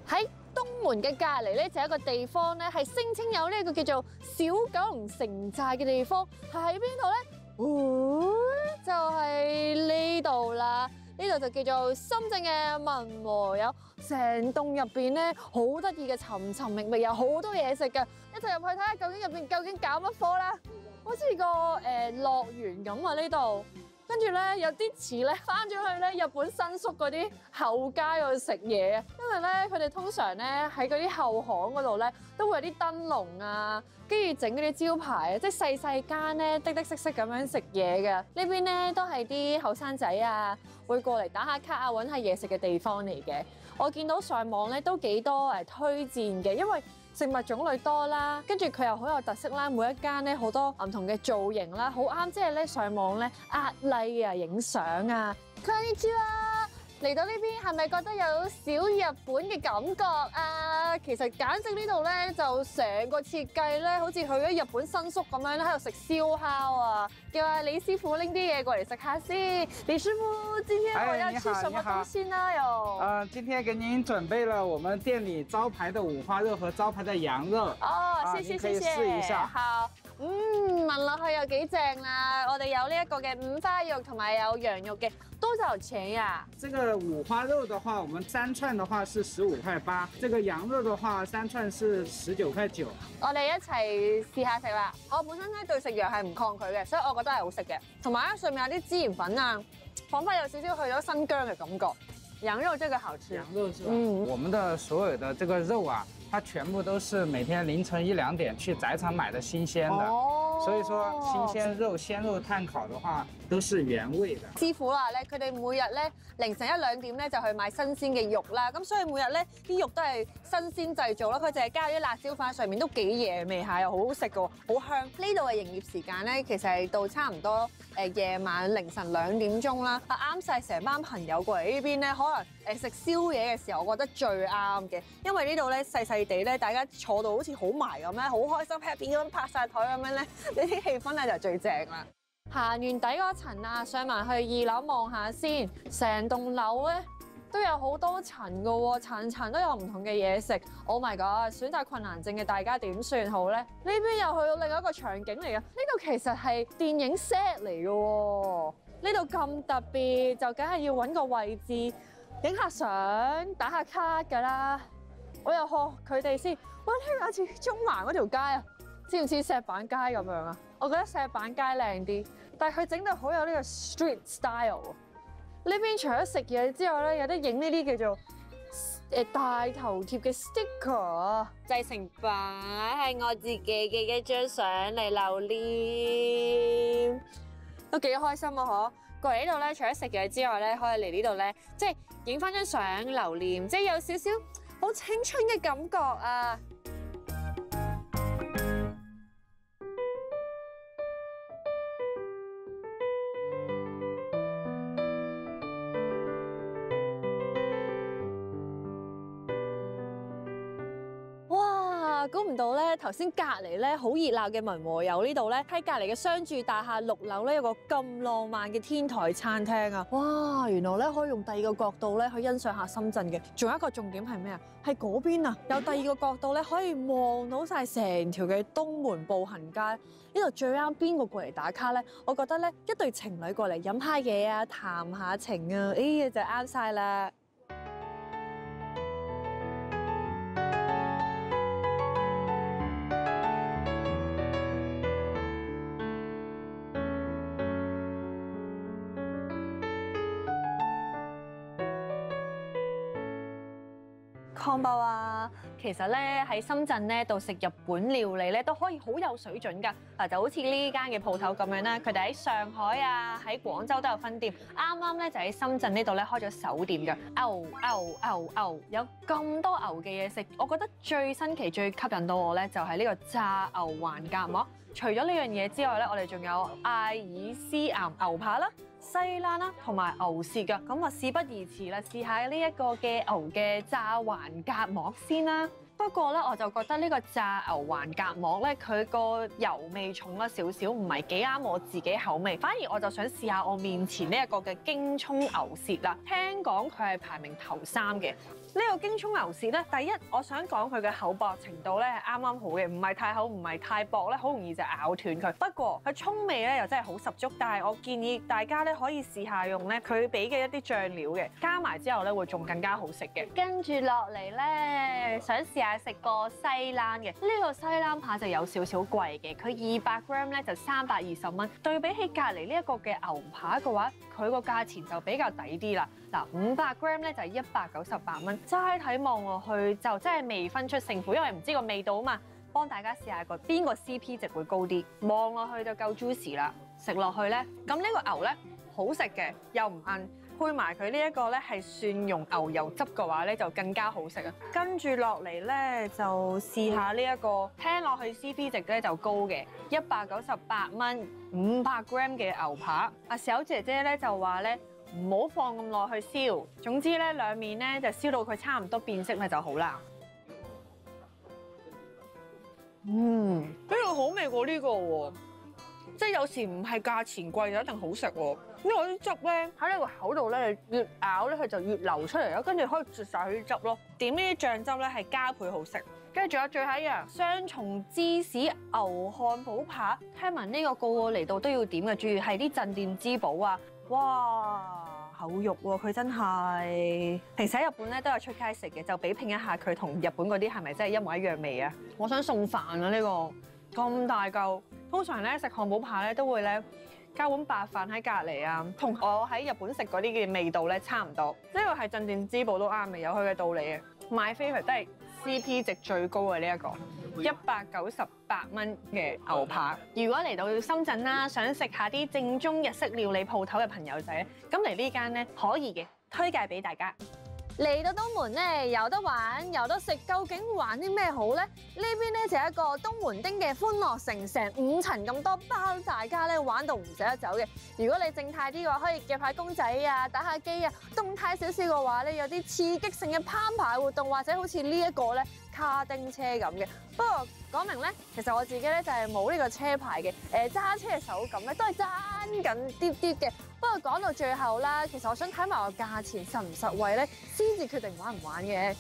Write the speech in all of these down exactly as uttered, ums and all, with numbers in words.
喺東門嘅隔離咧，就有一個地方咧，係聲稱有呢一個叫做小九龍城寨嘅地方，係喺邊度咧？哦，就係呢度啦。呢度就叫做深圳嘅文和友，成棟入邊咧好得意嘅，尋尋覓覓，有好多嘢食嘅。一齊入去睇下究竟入邊究竟搞乜科啦？好似個誒樂園咁啊！呢度。跟住咧，有啲似咧翻咗去咧日本新宿嗰啲後街嗰度食嘢啊，因為咧佢哋通常咧喺嗰啲後巷嗰度咧都會有啲燈籠啊，跟住整嗰啲招牌啊，即係細細間咧滴滴色色咁樣食嘢嘅。呢邊咧都係啲後生仔啊會過嚟打下卡啊，揾下嘢食嘅地方嚟嘅。我見到上網咧都幾多誒推薦嘅，因為食物種類多啦，跟住佢又好有特色啦，每一間咧好多唔同嘅造型啦，好啱即係咧上網咧壓 like 啊、影相啊。こんにちは，嚟到呢邊係咪覺得有小日本嘅感覺啊？其實簡直呢度咧就成個設計咧，好似去咗日本新宿咁樣咧，喺度食燒烤啊！叫阿李師傅拎啲嘢過嚟食下先。李師傅，今天我要吃什麼東西呢？有呃，今天給您準備了我們店裡招牌的五花肉和招牌的羊肉。 哦，謝謝謝謝。 可以試一下。 好，嗯，聞落去又幾正啦！我哋有呢一個嘅五花肉同埋有羊肉嘅，多少錢呀？ 這個五花肉的話，我們三串的話是十五塊八，這個羊肉的話三串是十九塊九。 我哋一齊試下食啦！我本身咧對食羊係唔抗拒嘅，所以我覺得係好食嘅。同埋咧上面有啲孜然粉啊，彷彿有少少去咗新疆嘅感覺。羊肉這個好吃。 羊肉是吧？ 嗯， 我們的所有的這個肉啊，它全部都是每天凌晨一兩點去宰場買的新鮮的。哦，所以說新鮮肉、鮮肉炭烤的話都是原味的。 師傅啦咧，佢哋每日咧凌晨一兩點咧就去買新鮮嘅肉啦，咁所以每日咧啲肉都係新鮮製造啦。佢淨係加咗啲辣椒粉喺上面，都幾嘢味下，又好好食嘅喎，好香。呢度嘅營業時間咧，其實係到差唔多誒夜晚凌晨兩點鐘啦，啊啱晒成班朋友過嚟呢邊咧，可能誒食宵夜嘅時候，我覺得最啱嘅，因為呢度咧細細地咧，大家坐到好似好埋咁咧，好開心 happy 咁拍晒台咁樣咧，呢啲氣氛咧就最正啦。行完底嗰層啊，上埋去二樓望下先，成棟樓咧都有好多層㗎喎，層層都有唔同嘅嘢食。Oh my god！選擇困難症嘅大家點算好咧？呢邊又去到另一個場景嚟嘅，呢度其實係電影 set 嚟嘅喎。呢度咁特別，就梗係要揾個位置影下相、打下卡㗎啦。我又學佢哋先，哇！呢個好似中環嗰條街啊，似唔似石板街咁樣啊？我覺得石板街靚啲，但係佢整到好有呢個 street style。呢邊除咗食嘢之外咧，有得影呢啲叫做誒大頭貼嘅 sticker， 製成擺係我自己嘅一張相嚟留念，都幾開心啊！嗬，過嚟呢度咧，除咗食嘢之外咧，可以嚟呢度咧，即係影翻張相留念，即係有少少好青春嘅感覺啊！估唔到咧，頭先隔離咧好熱鬧嘅文和友呢度咧，喺隔離嘅商住大廈六樓咧有個咁浪漫嘅天台餐廳啊！哇，原來咧可以用第二個角度咧去欣賞下深圳嘅。仲有一個重點係咩啊？係嗰邊啊，有第二個角度咧可以望到晒成條嘅東門步行街。呢度最啱邊個過嚟打卡咧？我覺得咧一對情侶過嚟飲下嘢啊，談下情啊，哎呀就啱晒啦！漢堡啊，其實咧喺深圳咧度食日本料理咧都可以好有水準㗎。嗱，就好似呢間嘅鋪頭咁樣啦，佢哋喺上海啊、喺廣州都有分店，啱啱咧就喺深圳呢度咧開咗首店㗎。牛牛牛牛，有咁多牛嘅嘢食，我覺得最新奇、最吸引到我咧就係呢個炸牛環甲膜。除咗呢樣嘢之外咧，我哋仲有艾爾斯岩牛扒啦、西冷啦，同埋牛舌㗎。咁啊，事不宜遲啦，試下呢一個嘅牛嘅炸環甲膜先啦。 不過咧，我就覺得呢個炸牛環隔膜咧，佢個油味重咗少少，唔係幾啱我自己口味。反而我就想試下我面前呢一個嘅京葱牛舌啦。聽講佢係排名頭三嘅。呢個京葱牛舌咧，第一我想講佢嘅厚薄程度咧係啱啱好嘅，唔係太厚，唔係太薄咧，好容易就咬斷佢。不過佢葱味咧又真係好十足，但係我建議大家咧可以試下用咧佢俾嘅一啲醬料嘅，加埋之後咧會仲更加好食嘅。跟住落嚟咧，想試下食個西冷嘅，呢個西冷扒就有少少貴嘅，佢二百 gram 咧就三百二十蚊，對比起隔離呢一個嘅牛扒嘅話，佢個價錢就比較抵啲啦。嗱，五百 gram 咧就係一百九十八蚊，齋睇望落去就真係未分出勝負，因為唔知個味道啊嘛。幫大家試下個邊個 C P 值會高啲，望落去就夠 juicy 啦。食落去咧，咁呢個牛咧好食嘅，又唔韌，配埋佢呢一個咧係蒜蓉牛油汁嘅話咧就更加好食啊。跟住落嚟咧就試下呢一個，聽落去 C P 值咧就高嘅，一百九十八蚊，五百 gram 嘅牛扒。阿小姐姐咧就話咧，唔好放咁耐去燒，總之咧兩面咧就燒到佢差唔多變色咧就好啦。嗯，呢個好味過呢個喎，即係有時唔係價錢貴就一定好食喎。因為啲汁咧喺呢個口度咧，越咬咧佢就越流出嚟咯，跟住可以啜晒佢啲汁咯。點呢啲醬汁咧係加倍好食。跟住仲有最後一樣雙重芝士牛漢堡扒，聽聞呢個個個嚟到都要點嘅，主要係啲鎮店之寶啊！哇，厚肉喎，佢真係。平時喺日本咧都有出街食嘅，就比拼一下佢同日本嗰啲係咪真係一模一樣味啊！我想送飯啊，呢個咁大嚿，通常咧食漢堡扒咧都會咧加碗白飯喺隔離啊，同我喺日本食嗰啲嘅味道咧差唔多。呢個係鎮店之寶都啱嘅，有佢嘅道理嘅。My favourite 都係 C P 值最高嘅呢一個，一百九十八蚊嘅牛扒。如果嚟到深圳啦，想食下啲正宗日式料理鋪頭嘅朋友仔咧，咁嚟呢間咧可以嘅，推介俾大家。嚟到東門咧，有得玩，有得食，究竟玩啲咩好咧？呢邊咧就係一個東門町嘅歡樂城，成五層咁多，包大家咧玩到唔捨得走嘅。如果你靜態啲嘅話，可以夾下公仔啊，打下機啊；動態少少嘅話咧，有啲刺激性嘅攀爬活動，或者好似呢一個咧卡丁車咁嘅。不過講明咧，其實我自己咧就係冇呢個車牌嘅，誒揸車嘅手感咧都係爭緊啲啲嘅。不過講到最後啦，其實我想睇埋個價錢實唔實惠咧，先至決定玩唔玩嘅。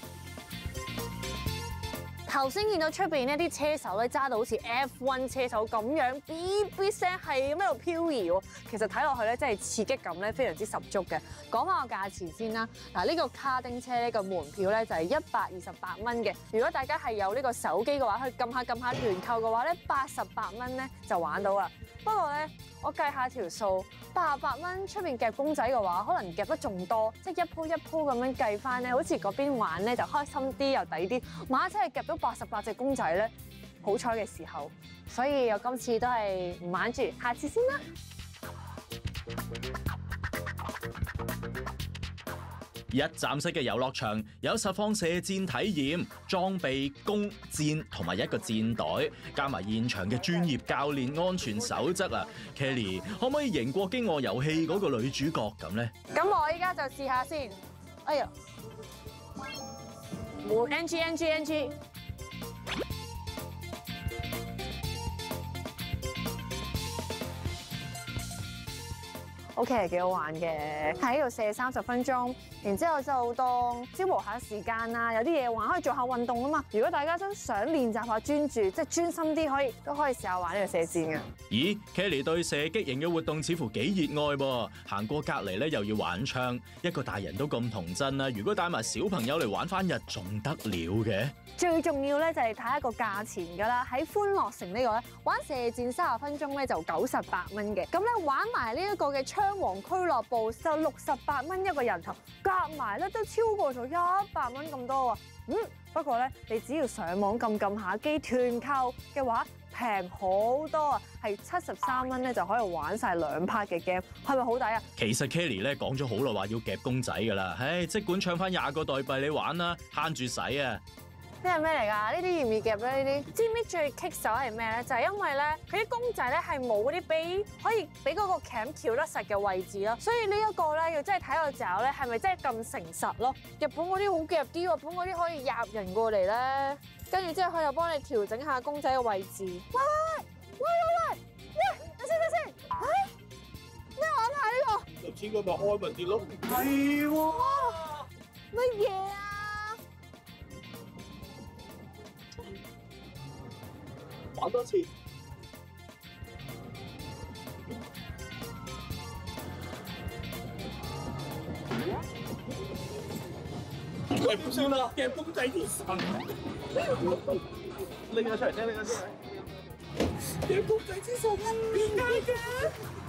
頭先見到出邊呢啲車手咧揸到好似 F 一 車手咁樣，B B 聲係咁喺度漂移喎。其實睇落去咧真係刺激感咧非常之十足嘅。講翻個價錢先啦，嗱呢個卡丁車呢個門票咧就係一百二十八蚊嘅。如果大家係有呢個手機嘅話，去撳下撳下團購嘅話咧，八十八蚊咧就玩到啦。不過咧，我計下條數，八十八蚊出邊夾公仔嘅話，可能夾得仲多，即係一鋪一鋪咁樣計翻咧，好似嗰邊玩咧就開心啲又抵啲。馬車係夾到八十八隻公仔咧，好彩嘅時候，所以我今次都係唔玩住，下次先啦。 一站式嘅遊樂場有實況射箭體驗、裝備、弓、箭同埋一個箭袋，加埋現場嘅專業教練安全守則啊 ！Kelly 可唔可以贏過飢餓遊戲嗰個女主角咁呢？ 咁我依家就試下先。哎呀，冇 N G N G N G。O K 係幾好玩嘅，喺度射三十分鐘，然之後就當消磨下時間啦，有啲嘢玩可以做下運動啊嘛。如果大家真想練習下專注，即係專心啲，可以都可以試下玩呢個射箭嘅。 咦 ，Kelly 對射擊型嘅活動似乎幾熱愛噃，行過隔離咧又要玩槍，一個大人都咁童真啦，如果帶埋小朋友嚟玩翻日，仲得了嘅？ 最重要咧就係睇一個價錢㗎啦，喺歡樂城呢個咧玩射箭三十分鐘咧就九十八蚊嘅，咁咧玩埋呢一個嘅槍王俱樂部就六十八蚊一個人頭，夾埋咧都超過咗一百蚊咁多喎。嗯，不過咧你只要上網撳撳下機團購嘅話，平好多啊，係七十三蚊咧就可以玩晒兩 part 嘅 game， 係咪好抵啊？ 其實 Kelly 咧講咗好耐話要夾公仔㗎啦，唉，即管唱翻廿個代幣你玩啦，慳住使啊！ 呢係咩嚟㗎？呢啲易唔易夾咧？呢啲知唔知最棘手係咩咧？就係因為咧，佢啲公仔咧係冇嗰啲俾可以俾嗰個鉗翹得實嘅位置咯，所以呢一個咧要真係睇個爪咧係咪真係咁誠實咯？日本嗰啲好夾啲喎，日本嗰啲可以壓人過嚟咧，跟住之後佢又幫你調整下公仔嘅位置。喂喂喂喂喂，咩？等先等先，唉，咩玩啊呢個？ 頭先嗰咪開咪跌咯。 係喎，乜嘢啊？ 玩多次。喂，唔算啦，夾公仔啲神。拎咗出嚟聽，拎咗出嚟。夾公仔之神啊！點解嘅？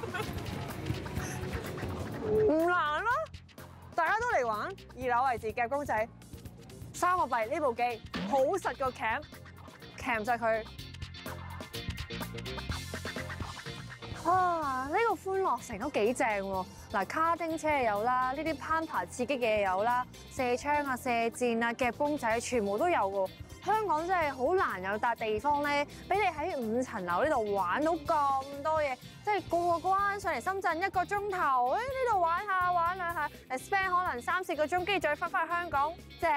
唔難咯，大家都嚟玩。二樓位置夾公仔，三個幣呢部機好實個鉗，鉗實佢。哇！呢個歡樂城都幾正喎。嗱，卡丁車有啦，呢啲攀爬刺激嘅有啦，射槍啊、射箭啊、夾公仔全部都有喎。香港真係好難有笪地方咧，俾你喺五層樓呢度玩到咁多嘢，即係過個關上嚟深圳一個鐘頭，誒呢度玩下玩兩下，誒 spend 可能三四個鐘，跟住再翻返去香港，正。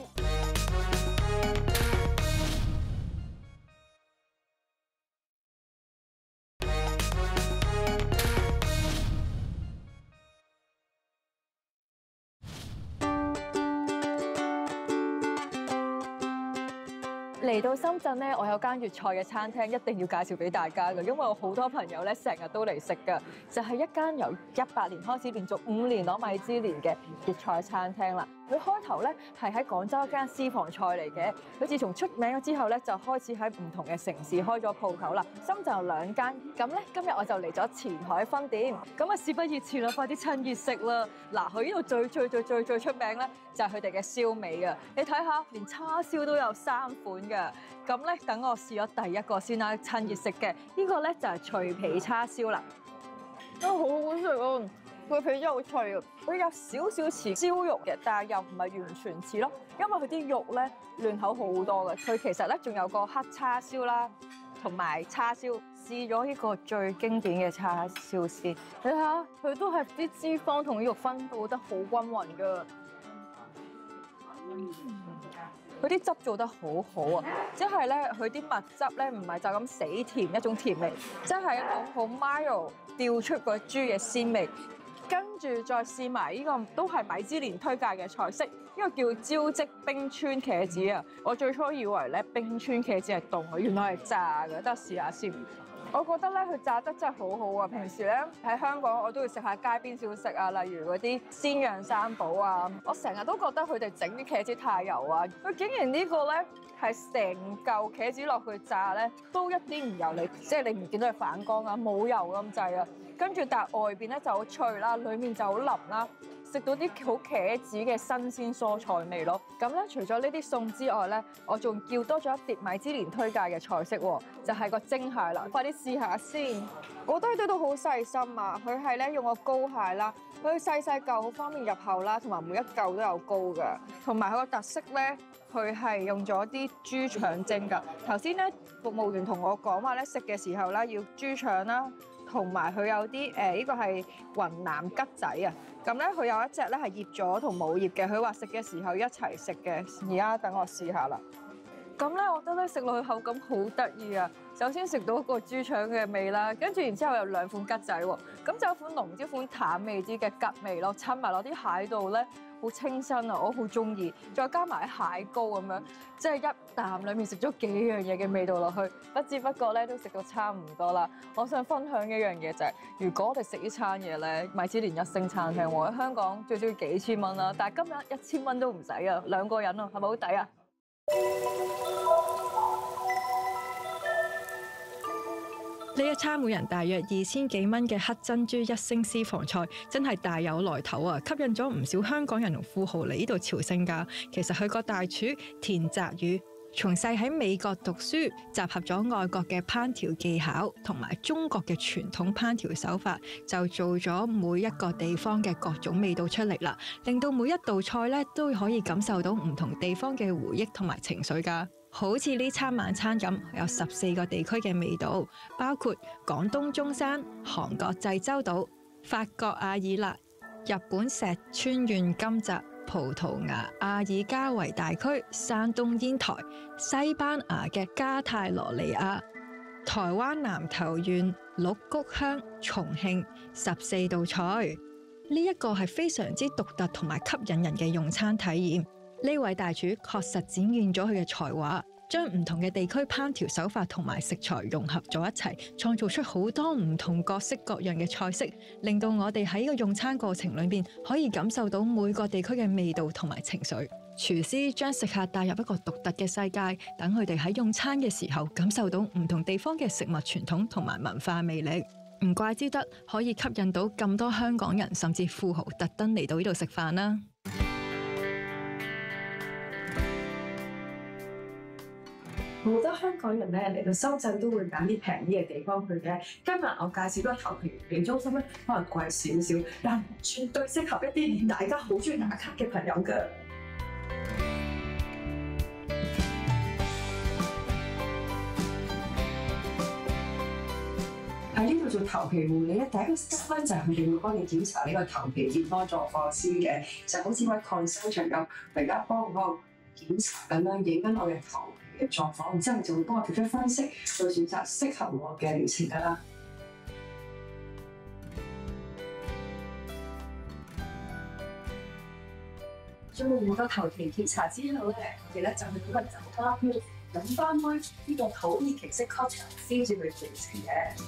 嚟到深圳咧，我有間粵菜嘅餐廳一定要介紹俾大家嘅，因為我好多朋友咧成日都嚟食㗎，就係一間由一八年開始連續五年攞米芝蓮嘅粵菜餐廳啦。佢開頭咧係喺廣州一間私房菜嚟嘅，佢自從出名咗之後咧，就開始喺唔同嘅城市開咗鋪頭啦。深圳有兩間，咁咧今日我就嚟咗前海分店，咁啊事不宜遲啦，快啲趁熱食啦！嗱，佢呢度最最最最最出名咧就係佢哋嘅燒味啊！你睇下，連叉燒都有三款㗎。咁咧，等我試咗第一個先啦，趁熱食嘅呢個咧就係脆皮叉燒啦，都好好食啊！佢皮真係好脆啊，佢有少少似燒肉嘅，但係又唔係完全似咯，因為佢啲肉咧嫩口好多嘅。佢其實咧仲有個黑叉燒啦，同埋叉燒。試咗呢個最經典嘅叉燒先，你睇下佢都係啲脂肪同肉分布得好均勻㗎。佢啲汁做得好好啊，即係咧佢啲蜜汁咧唔係就咁死甜一種甜味，即係一種好 mild 調出個豬嘅鮮味。跟住再試埋呢個都係米芝蓮推介嘅菜式，呢個叫招積冰川茄子啊！我最初以為咧冰川茄子係凍嘅，原來係炸嘅，得試下先。我覺得咧佢炸得真係好好啊！平時咧喺香港我都會食下街邊小食啊，例如嗰啲鮮釀三寶啊。我成日都覺得佢哋整啲茄子太油啊，佢竟然呢個咧係成嚿茄子落去炸咧，都一啲唔油膩，即係你唔見到佢反光啊，冇油咁滯啊。跟住但係外邊咧就好脆啦，裡面就好腍啦。食到啲好茄子嘅新鮮蔬菜味咯。咁咧，除咗呢啲餸之外咧，我仲叫多咗一碟米芝蓮推介嘅菜式喎，就係個蒸蟹啦。快啲試下先。我覺得佢哋都好細心啊，佢係咧用個膏蟹啦，佢細細嚿好方便入口啦，同埋每一嚿都有膏㗎。同埋佢個特色咧，佢係用咗啲豬腸蒸㗎。頭先咧，服務員同我講話咧，食嘅時候咧要豬腸啦。同埋佢有啲誒，呢個係雲南桔仔啊！咁咧佢有一隻咧係醃咗同冇醃嘅，佢話食嘅時候一齊食嘅。而家等我試下啦。咁咧，我覺得咧食落去口感好得意啊！首先食到個豬腸嘅味啦，跟住然之後有兩款桔仔喎，咁就有款濃啲、款淡味啲嘅桔味咯，襯埋落啲蟹度咧。好清新啊！我好中意，再加埋蟹膏咁樣，即係一啖裡面食咗幾樣嘢嘅味道落去，不知不覺咧都食到差唔多啦。我想分享一樣嘢就係、是，如果我哋食呢餐嘢咧，米芝蓮一星餐廳喎，喺香港最少要幾千蚊啦，但係今日一千蚊都唔使啊，兩個人啊，係咪好抵啊？ 呢一餐每人大約二千幾蚊嘅黑珍珠一星私房菜，真係大有來頭啊！吸引咗唔少香港人同富豪嚟呢度朝聖㗎。其實佢個大廚田澤宇從細喺美國讀書，集合咗外國嘅烹調技巧同埋中國嘅傳統烹調手法，就做咗每一個地方嘅各種味道出嚟啦，令到每一道菜咧都可以感受到唔同地方嘅回憶同埋情緒㗎。好似呢餐晚餐咁，有十四個地區嘅味道，包括廣東中山、韓國濟州島、法國阿爾勒、日本石川縣金澤、葡萄牙阿爾加維大區、山東煙台、西班牙嘅加泰羅尼亞、台灣南投縣鹿谷鄉、重慶，十四道菜。呢一個係非常之獨特同埋吸引人嘅用餐體驗。呢位大廚確實展現咗佢嘅才華，將唔同嘅地區烹調手法同埋食材融合咗一齊，創造出好多唔同各式各樣嘅菜式，令到我哋喺個用餐過程裏面可以感受到每個地區嘅味道同埋情緒。廚師將食客帶入一個獨特嘅世界，等佢哋喺用餐嘅時候感受到唔同地方嘅食物傳統同埋文化魅力。唔怪之得可以吸引到咁多香港人甚至富豪特登嚟到呢度食飯啦。 好多香港人咧嚟到深圳都會揀啲平啲嘅地方去嘅。今日我介紹個頭皮研中心咧，可能貴少少，但絕對適合一啲大家好中意打卡嘅朋友㗎。喺呢度做頭皮護理咧，第一個 step 咧就係佢哋會幫你檢查呢個頭皮健康狀況先嘅，就好似位 consultant 咁，而家幫我檢查緊啦，影緊我嘅頭皮嘅狀況，然之後就會幫我作出分析，再選擇適合我嘅療程㗎啦。做完個頭皮檢查之後咧，我哋咧就去嗰個酒吧區飲翻開呢個土耳其式 cocktail 先至去療程嘅。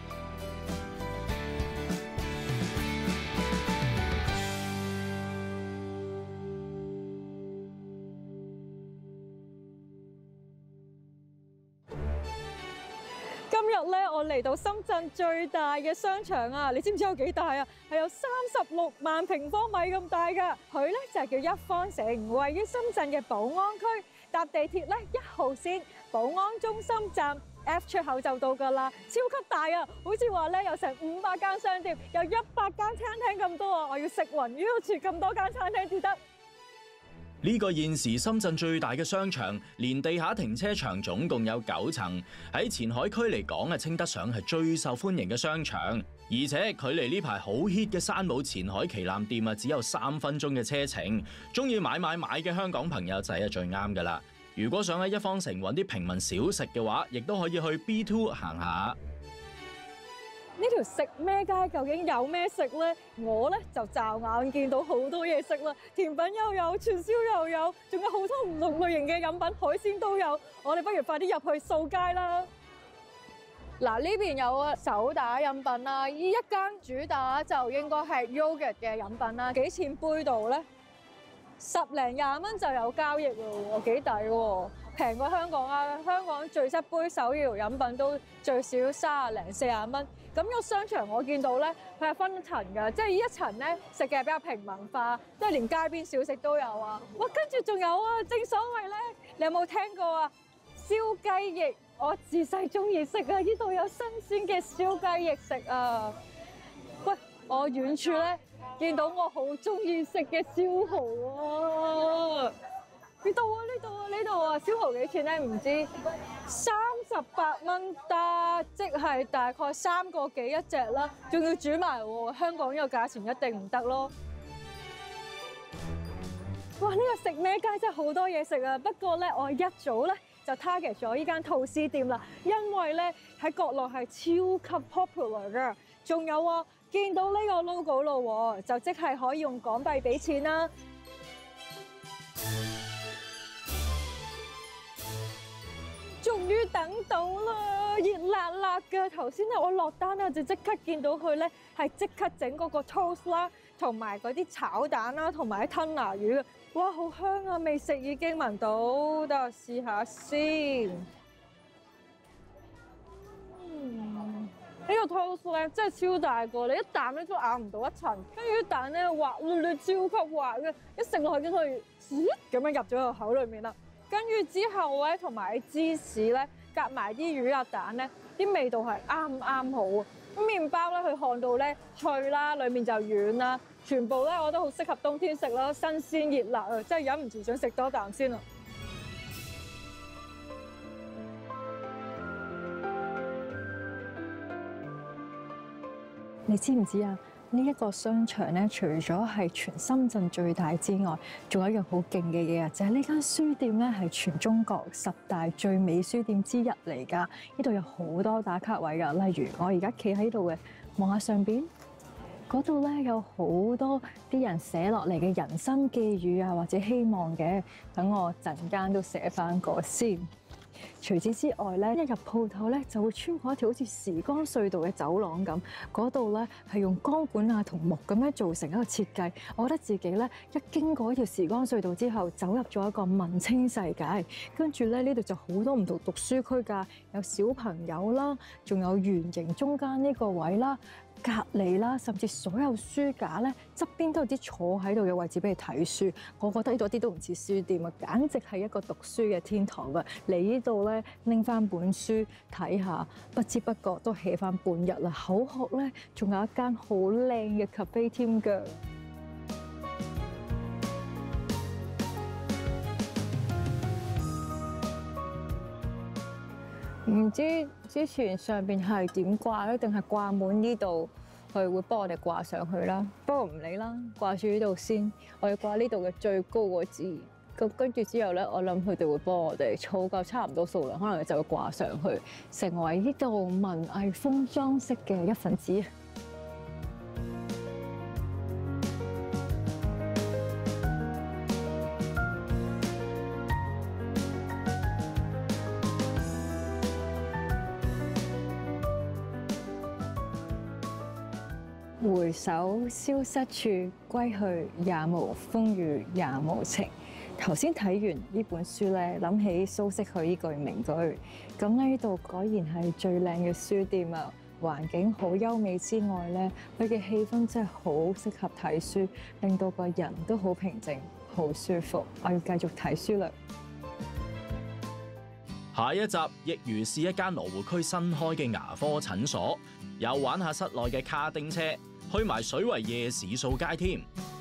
今日咧，我嚟到深圳最大嘅商場啊！你知唔知有幾大啊？係有三十六萬平方米咁大㗎。佢咧就係叫一方城，位於深圳嘅寶安區。搭地鐵咧一號線寶安中心站 F 出口就到㗎啦，超級大啊！好似話咧有成五百間商店，有一百間餐廳咁多啊！我要食勻呢度住咁多間餐廳至得。 呢個現時深圳最大嘅商場，連地下停車場總共有九層，喺前海區嚟講啊，稱得上係最受歡迎嘅商場。而且距離呢排好 hit 嘅山姆前海旗艦店啊，只有三分鐘嘅車程。中意買買買嘅香港朋友仔係最啱㗎啦。如果想喺一方城揾啲平民小食嘅話，亦都可以去 B 二 行下。 呢條食咩街究竟有咩食呢？我咧就驟眼見到好多嘢食啦，甜品又有，串燒又有，仲有好多唔同類型嘅飲品，海鮮都有。我哋不如快啲入去掃街啦！嗱，呢邊有啊手打飲品啦，依一間主打就應該係 yogurt 嘅飲品啦。幾錢杯度咧？十零廿蚊就有交易喎，幾抵喎！平過香港啊！香港最質杯手搖飲品都最少三廿零四廿蚊。咁個商場我見到咧，佢係分層㗎，即係呢一層咧食嘅比較平民化，即係連街邊小食都有啊！哇，跟住仲有啊，正所謂咧，你有冇聽過啊？燒雞翼，我自細中意食啊！呢度有新鮮嘅燒雞翼食啊！喂，我遠處咧見到我好中意食嘅燒蠔啊！呢度啊，呢度啊，呢度啊，燒蠔幾錢咧？唔知三十八蚊得，即係大概三個幾一隻啦，仲要煮埋喎。香港呢個價錢一定唔得咯。哇！呢個食咩街真係好多嘢食啊！不過咧，我一早咧就 target 咗呢間吐司店啦，因為咧喺國內係超級 popular 㗎。仲有啊，見到呢個 logo 咯，就即係可以用港幣俾錢啦。終於等到啦，熱辣辣嘅。頭先咧我落單咧就即刻見到佢咧係即刻整嗰個 toast 啦，同埋嗰啲炒蛋啦，同埋啲吞拿魚嘅。哇，好香啊！未食已經聞到，等我試下先。嗯，呢個 toast 咧真係超大個，你一啖咧都咬唔到一層，跟住啲蛋咧滑捋捋，超級滑嘅，一食落去跟住，咁樣入咗個口裏面啦。 跟住之後咧，同埋芝士咧，夾埋啲魚啊蛋咧，啲味道係啱啱好啊！咁麵包咧，佢看到咧脆啦，裡面就軟啦，全部咧我覺得好適合冬天食啦，新鮮熱辣啊！真係忍唔住想食多啖先啊！你知唔知啊？呢一個商場咧，除咗係全深圳最大之外，仲有一樣好勁嘅嘢啊！就係呢間書店咧，係全中國十大最美書店之一嚟㗎。呢度有好多打卡位㗎，例如我而家企喺度嘅，望下上邊嗰度咧，有好多啲人寫落嚟嘅人生寄語啊，或者希望嘅。等我陣間都寫翻個先。除此之外咧，一入鋪頭咧就會穿過一條好似時光隧道嘅走廊咁，嗰度咧係用鋼管啊同木咁樣做成一個設計。我覺得自己咧一經過一條時光隧道之後，走入咗一個文青世界。跟住咧呢度就好多唔同讀書區㗎，有小朋友啦，仲有圓形中間呢個位啦。隔離啦，甚至所有書架咧側邊都有啲坐喺度嘅位置俾你睇書。我覺得呢度一啲都唔似書店啊，簡直係一個讀書嘅天堂啊！嚟呢度咧拎翻本書睇下，不知不覺都 hea 翻半日啦。口渴咧，仲有一間好靚嘅 cafe 添㗎。唔知之前上邊係點掛咧，定係掛滿呢度，佢會幫我哋掛上去啦。不過唔理啦，掛住呢度先。我要掛呢度嘅最高個字。咁跟住之後咧，我諗佢哋會幫我哋儲夠差唔多數量，可能就會掛上去，成為呢度文藝風裝飾嘅一份子。回首消失處，歸去也無風雨也無晴。頭先睇完呢本書咧，諗起蘇軾佢呢句名句。咁呢度果然係最靚嘅書店啊！環境好優美之外咧，佢嘅氣氛真係好適合睇書，令到個人都好平靜、好舒服。我要繼續睇書啦。 下一集亦如是一間羅湖區新開嘅牙科診所，有玩下室內嘅卡丁車，去埋水圍夜市掃街添。